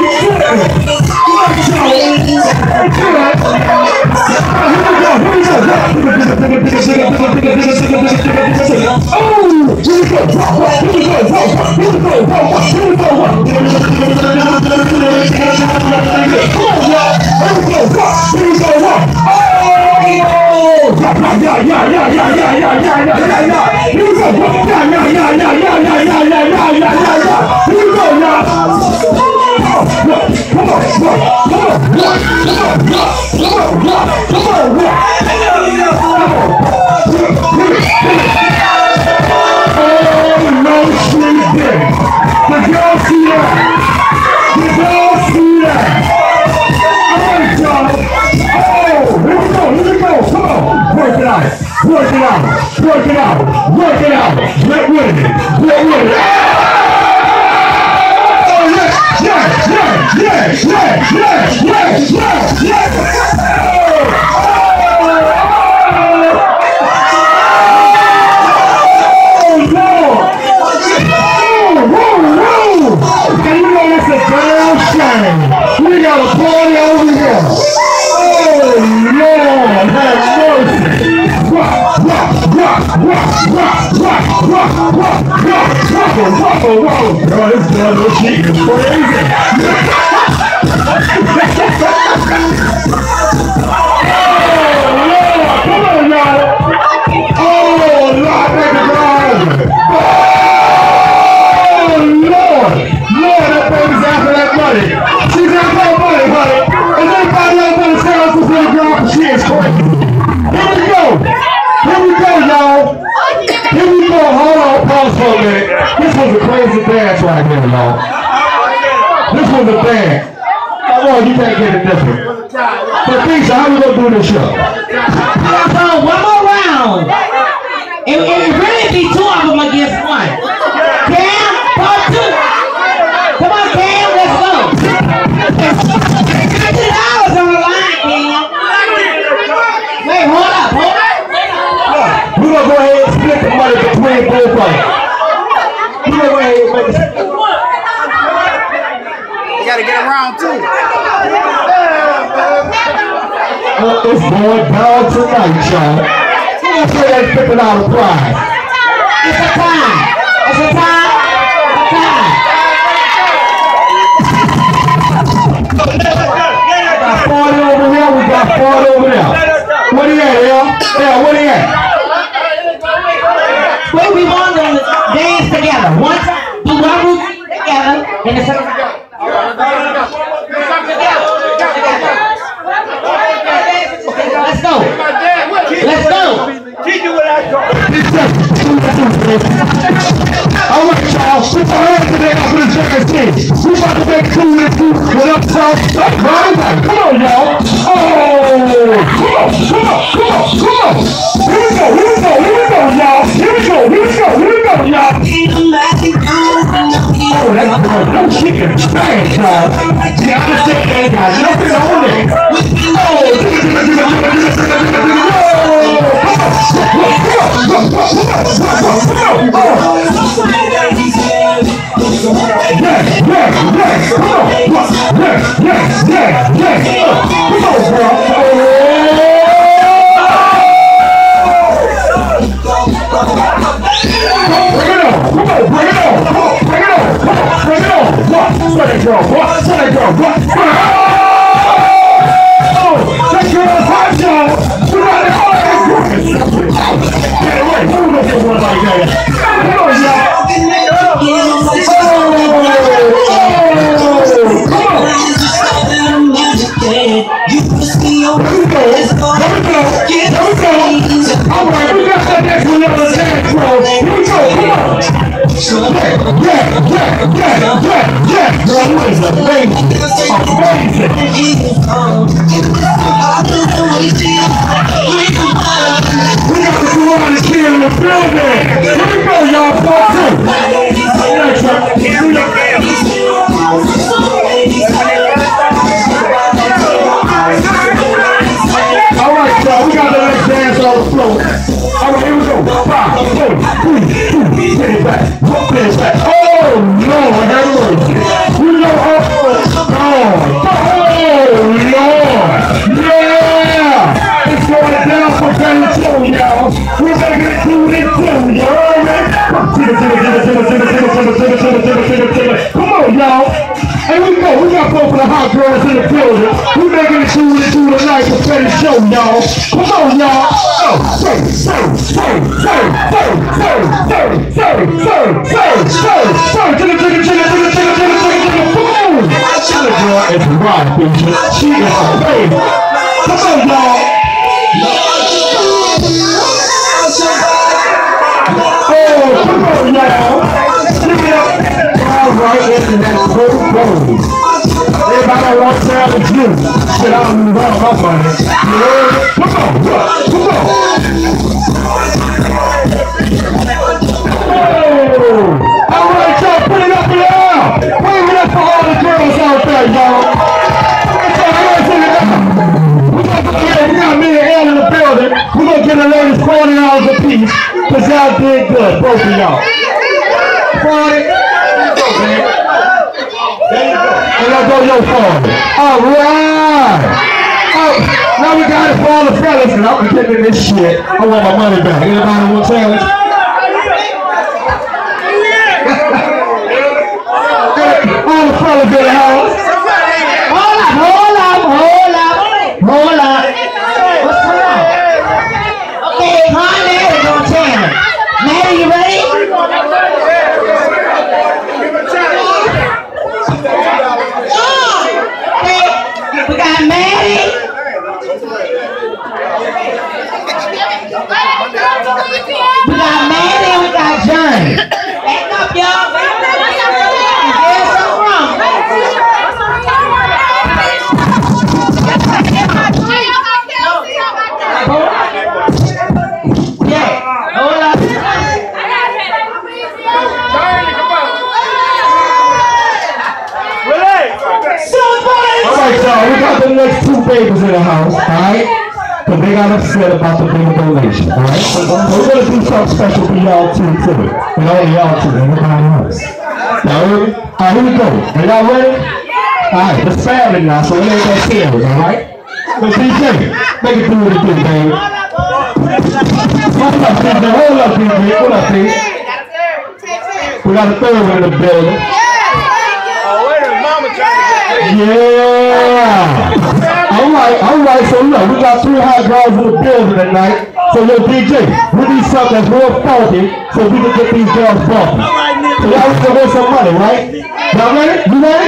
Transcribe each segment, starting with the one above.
Oh, Lord, have mercy. We know all girls in the building. We making it through the night for Freddy show, y'all. Come on, y'all. It's right, bitch. She is a baby. Come on, y'all. Oh, come on, y'all. Give it up. All right, into that cold road. Everybody wants to have a juice. Shit, I don't move out my money. You know? Come on, come on. Oh, all right, y'all, put it up in the air. Wave it up for all the girls out there, y'all. We got me and Ann in the building. We're going to get the ladies $40 a piece because y'all did good, both of y'all. 40. There you go. And let's go your 40. All right. Oh, now we got it for all the fellas, and I'm going to get in this shit. I want my money back. Anybody want challenge? All the fellas in the house. Hold up. What's going on? Okay, Honey is gonna challenge. Maddie, you ready? Okay, we got Maddie. We got Maddie and we got Johnny. Back up, y'all. There's something wrong. We got the next two babies in the house, alright? Because they got upset about the big donation, alright? So we're going to do something special for y'all too. And only y'all too, everybody else. Y'all ready? Alright, here we go. Are y'all ready? Alright, it's family now, so we ain't gonna scare us, alright? So DJ, make it do what it do, baby. Hold up, DJ. We got a third one in the building. Yeah. All right. So look, we got 3 hot girls in the building tonight. So yo, DJ, we need something that's real funky so we can get these girls funky. So y'all want to win some money, right? Y'all ready? You ready?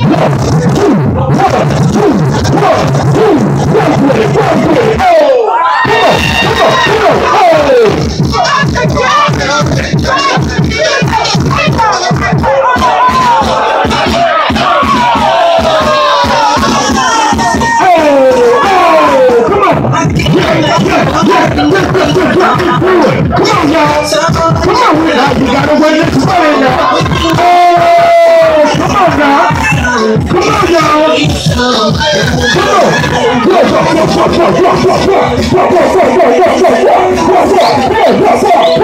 Come on, y'all. Come on, you gotta win this money now. Oh, come on now. Come on, y'all. Come on.